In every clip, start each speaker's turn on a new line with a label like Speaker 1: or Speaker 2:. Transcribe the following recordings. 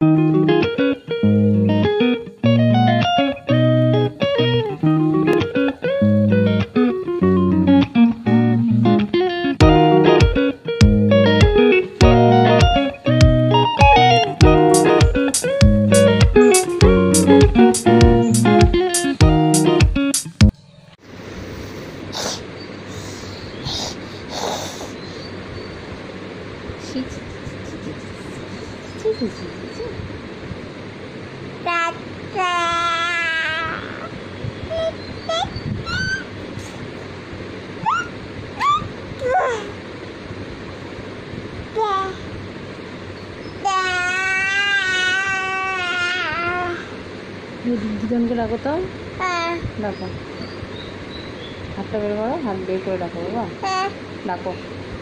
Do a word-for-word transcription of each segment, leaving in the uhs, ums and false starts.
Speaker 1: দুজনকে ডাকো তো, ডাকো, হাতটা বের করো, হাত বের করে ডাকো বাবা, ডাকো,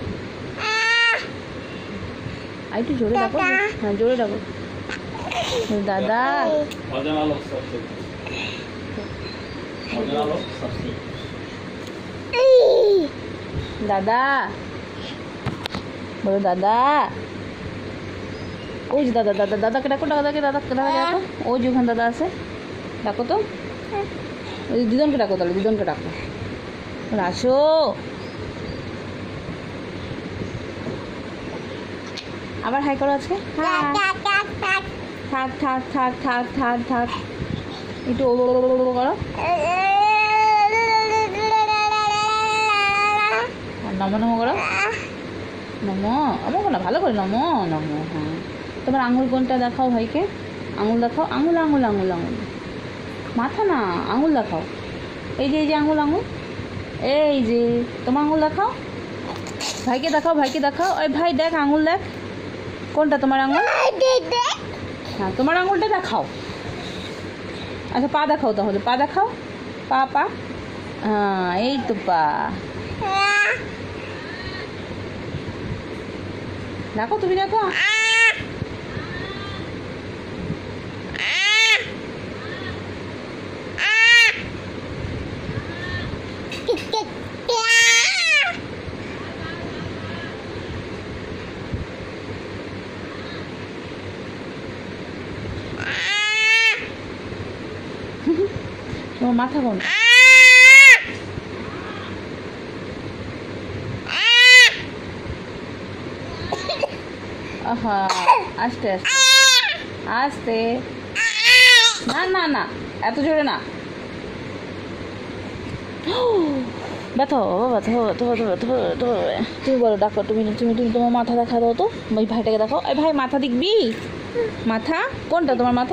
Speaker 1: আর একটু জোরে ডাকো, হ্যাঁ জোরে ডাকো, দাদা, দাদা বলো, দাদা, ওই যে দাদা, দাদা, দাদাকে ডাকো, দাদাকে, দাদাকে ডাকো, ওই যে ওখানে দাদা আছে, ডাকো তো, ওই দুজনকে ডাকো, তাহলে দুজনকে ডাকো, আসো, আবার হাই করো আজকে, থাক থাক থাক থাক থাক থাক, একটু ও করো, নমো নমো করো, নমো, আমার না ভালো করে নমো নমো, হ্যাঁ তোমার আঙুল কোনটা দেখাও ভাইকে, আঙুল দেখাও, আঙুল আঙুল আঙুল আঙুল, মাথা না, আঙুল দেখাও, এই যে এই যে আঙুল আঙুল, এই যে তোমার আঙুল দেখাও, ভাইকে দেখাও, ভাইকে দেখাও, ওই ভাই দেখ আঙুল দেখ, কোনটা তোমার আঙুল, হ্যাঁ তোমার আঙুলটা দেখাও, আচ্ছা পা দেখাও, তাহলে পা দেখাও, পা পা, হ্যাঁ এই তো পা, দেখো তুমি দেখো, তোমার মাথা কোন, আহা আস্তে আস্তে আস্তে, না না না এত জোরে না, ব্যথা বাবা, ব্যথা ব্যথা ব্যথা ব্যথা ব্যথা, তুমি বলো ডাকো, তুমি তুমি তুমি তোমার মাথা দেখা দাও তো, ওই ভাইটাকে দেখো, এই ভাই মাথা দেখবি, মাথা কোনটা তোমার মাথা,